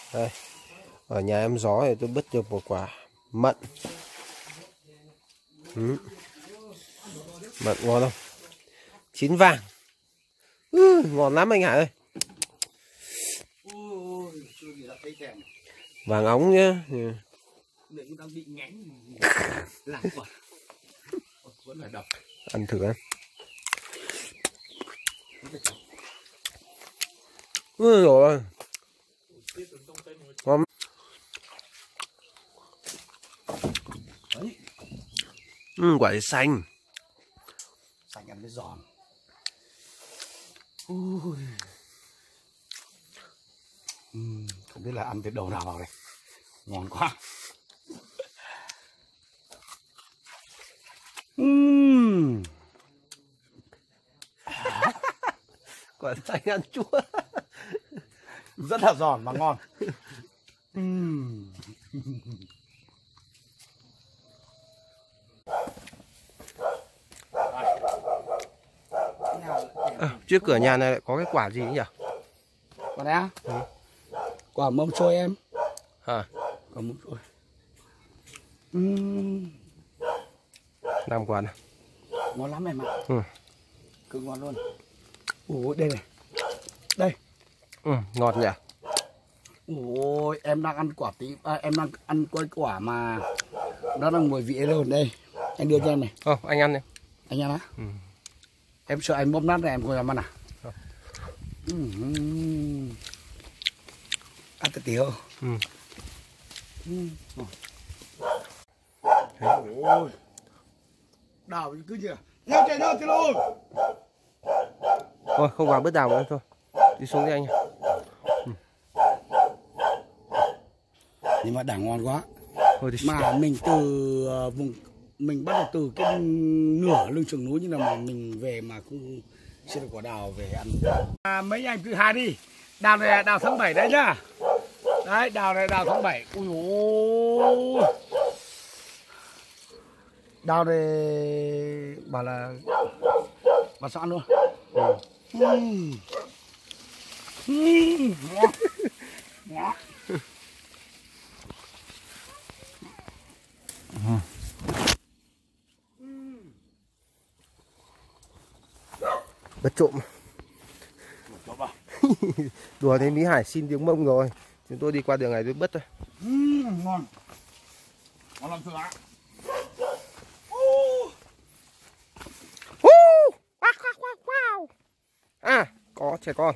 Đây, ở nhà em Gió thì tôi bứt được một quả mận. Mận ngon không? Chín vàng. Ngon lắm anh Hải ơi. Vàng óng nhá. Đang bị ngén làm quả. Vẫn phải đập. Ăn thử em. Rồi. Ngon. Quả gì xanh. Xanh ăn cái giòn. Không biết là ăn cái đầu nào vào đây. Ngon quá. Quả xanh ăn chua. Rất là giòn và ngon. Trước cửa nhà này lại có cái quả gì nhỉ? Quả này á? Quả mâm xôi em. Hả? Quả mâm xôi. Làm quả này. Ngon lắm em ạ. Cực ngon luôn. Ủa đây này. Đây. Ngọt nhỉ? Ôi em đang ăn quả em đang ăn cái quả mà nó đang mùi vị luôn đây. Anh đưa cho em này. Anh ăn đi. Anh ăn á? Em sợ anh bóp nát này em không dám ăn à? Ăn tí tiêu. Ôi. Đào cứ chưa? Theo chạy đâu thì luôn. Thôi không vào bứt đào nữa thôi. Đi xuống đi anh. Nhưng mà đào ngon quá. Thôi mà mình từ vùng mình bắt đầu từ cái nửa lưng chừng núi như là mà mình về mà không xin được quả đào về ăn. Mấy anh thứ hai đi. Đào này là đào tháng 7 đấy nhá. Đấy, đào này đào tháng 7. Ui ôi. Đào này bảo là bà sao ăn luôn. Ngon. Ngon. Bất trộm. Đùa thế Mỹ Hải xin tiếng Mông rồi. Chúng tôi đi qua đường này tôi bứt thôi. Ngon. Ngon lắm chưa ạ? À, có trẻ con.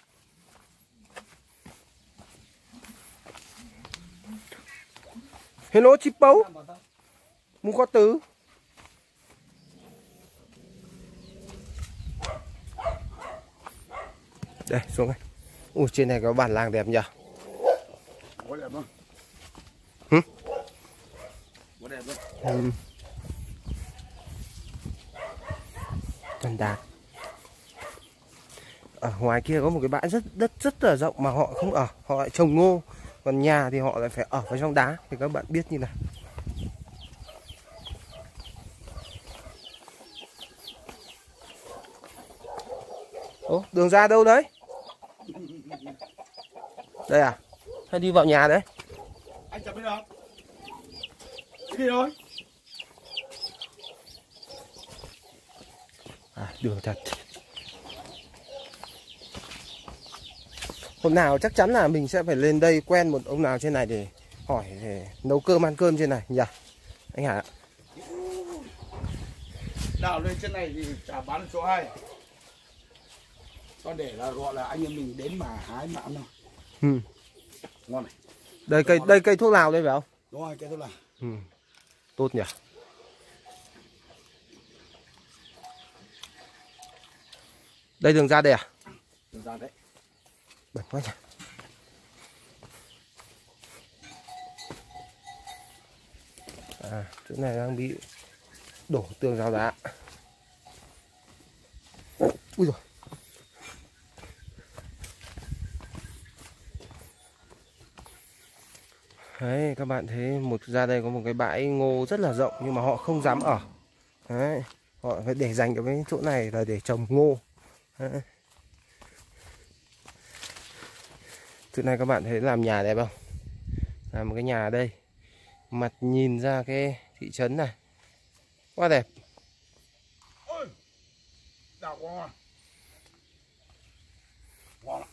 Hello chip bấu. Muốn có tứ. Đây xuống đây. Ui trên này có bản làng đẹp nhỉ? Có đẹp không? Có đẹp không? Toàn đạt. Ở ngoài kia có một cái bãi đất rất là rộng mà họ không ở, họ lại trồng ngô. Còn nhà thì họ lại phải ở vào trong đá thì các bạn biết như này. Ố, đường ra đâu đấy? Đây à? Hay đi vào nhà đấy? Anh chậm đi đâu? Đi thôi. À, đường thật. Hôm nào chắc chắn là mình sẽ phải lên đây quen một ông nào trên này để hỏi để nấu cơm ăn cơm trên này nhỉ? Anh Hải ạ. Đào lên trên này thì chả bán được chỗ hay. Còn để là gọi là anh em mình đến mà hái mà ăn thôi. Ngon này. Đây cây thuốc lào đây phải không? Đúng rồi, cây thuốc lào. Tốt nhỉ. Đây đường ra đây à? Đường ra đấy. Bẩn quá nhỉ. À, chỗ này đang bị đổ tường rào đá. Ui rồi. Đấy, các bạn thấy ra đây có một cái bãi ngô rất là rộng nhưng mà họ không dám ở. Đấy, họ phải để dành cho cái chỗ này là để trồng ngô. Đấy. Thứ này các bạn thấy làm nhà đẹp không? Làm một cái nhà ở đây, mặt nhìn ra cái thị trấn này, quá đẹp. Ôi, đào quá. Quá.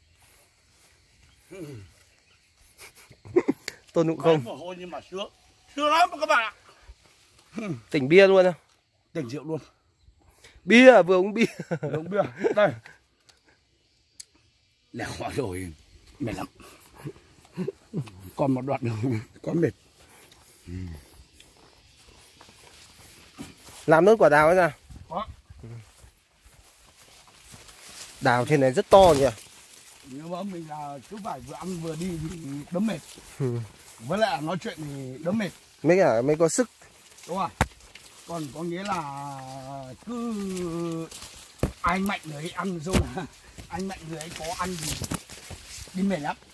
Tôn Ngộ Không. Mồ hôi nhưng mà sướng, sướng lắm các bạn ạ. Tỉnh bia luôn không? Tỉnh rượu luôn. Bia, vừa uống bia. Uống bia, đây. Lẻo quá rồi, mệt lắm. Còn một đoạn nữa, có mệt. Làm nốt quả đào ấy ra. Có. Đào trên này rất to nhỉ. Nhưng mà mình là cứ phải vừa ăn vừa đi thì đấm mệt. Với lại nói chuyện thì đấm mệt. Mới có sức. Đúng rồi. Còn có nghĩa là cứ anh mạnh người ấy ăn rồi. Anh mạnh người ấy có ăn thì đi mệt lắm.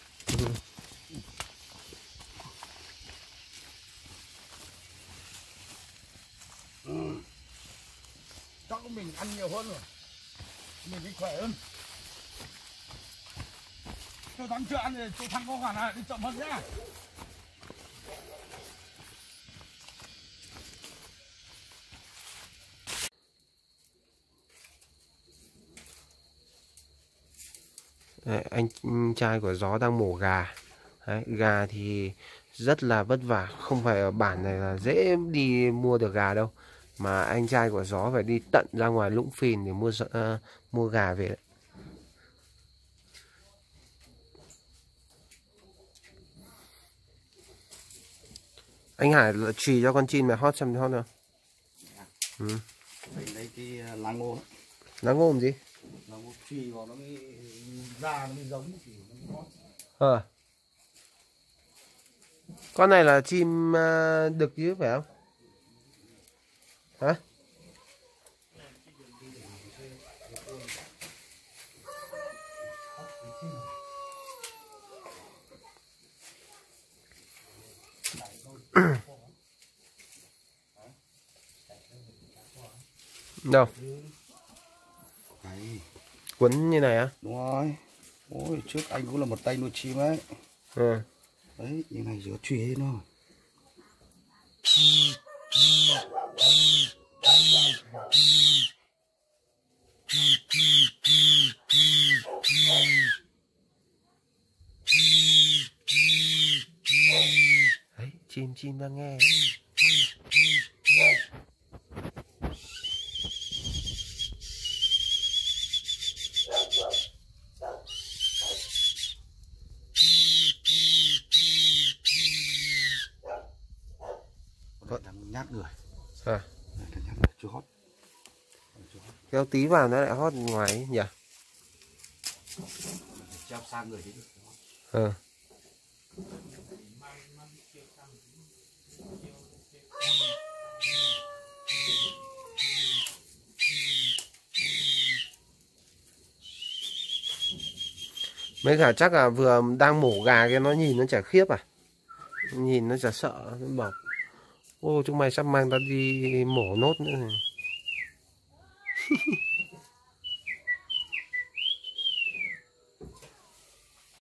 Chắc mình ăn nhiều hơn rồi, mình đi khỏe hơn. Tôi thắng chưa ăn thì tôi thắng có khả năng đi chậm hơn nhá. Đấy, anh trai của Gió đang mổ gà. Đấy, gà thì rất là vất vả, không phải ở bản này là dễ đi mua được gà đâu, mà anh trai của Gió phải đi tận ra ngoài Lũng Phìn để mua gà về đấy. Anh Hải chỉ cho con chim này hót xem hót nào. Mình lấy cái lá ngô. Lá ngô làm gì? Lá ngô chùy vào nó mới ra, nó mới giống thì nó mới hót. Con này là chim đực chứ phải không? Hả? Đâu? Đấy. Quấn như này á? Đúng rồi. Ôi, trước anh cũng là một tay nuôi chim ấy. Đấy, như này chỉ có chùy hết thôi. Đấy, chim đang nghe. Đang nhát người. À, Đang nhát người, chưa hót. kéo tí vào nó lại hót ngoài ấy, nhỉ? Treo sang người thì được. Mấy cả chắc là vừa đang mổ gà kia nó nhìn nó chả khiếp à? Nhìn nó chả sợ, nó bảo ô chúng mày sắp mang ta đi mổ nốt nữa này.